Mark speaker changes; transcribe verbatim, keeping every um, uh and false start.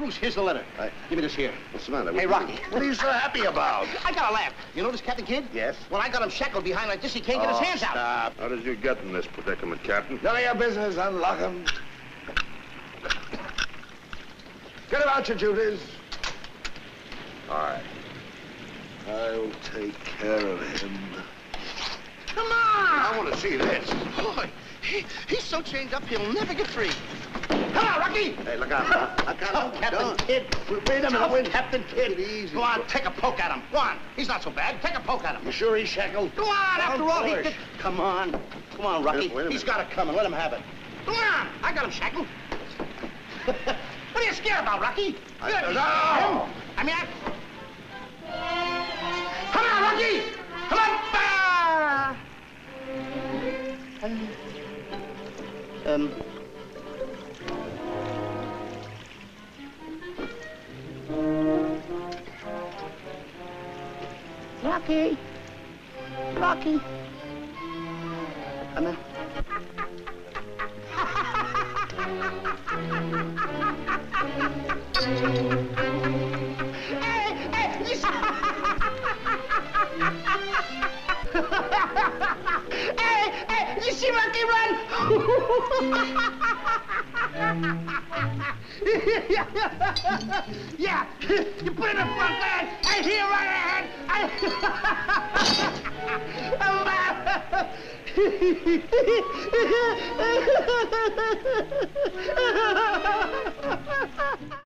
Speaker 1: Bruce, here's the letter.
Speaker 2: I...
Speaker 1: Give me this here.
Speaker 2: What's the matter?
Speaker 1: Hey, Rocky.
Speaker 2: What are you so happy about?
Speaker 1: I got a laugh. You notice Captain Kidd?
Speaker 2: Yes.
Speaker 1: Well, I got him shackled behind like this, he can't get
Speaker 2: oh,
Speaker 1: his hands
Speaker 2: stop.
Speaker 1: out.
Speaker 2: How did you get in this predicament, Captain? None of your business. Unlock him. Get about your duties. All right. I'll take care of him.
Speaker 1: Come on!
Speaker 2: I want to see this.
Speaker 1: Boy, he, he's so chained up, he'll never get free. Come on, Rocky!
Speaker 2: Hey, look out. I got
Speaker 1: Oh,
Speaker 2: him.
Speaker 1: Captain
Speaker 2: Done.
Speaker 1: Kidd.
Speaker 2: Wait a minute.
Speaker 1: Oh,
Speaker 2: Wait.
Speaker 1: Captain Kidd.
Speaker 2: Take it easy.
Speaker 1: Go on, take a poke at him. Go on. He's not so bad. Take a poke at him.
Speaker 2: You sure he's shackled?
Speaker 1: Go on, after
Speaker 2: Don't
Speaker 1: all, he
Speaker 2: push.
Speaker 1: did... Come on. Come on, Rocky.
Speaker 2: Wait a minute.
Speaker 1: He's got it coming. Let him have it. Go on. I got him shackled. What are you scared about, Rocky?
Speaker 2: I-
Speaker 1: You're
Speaker 2: no!
Speaker 1: him. I mean, I... Come on, Rocky! Come on! Ah! Um... Rocky. Rocky. I'm a... hey, hey, listen. hey, hey, you see Rocky run? yeah, you put in the front leg. I hear right ahead. I...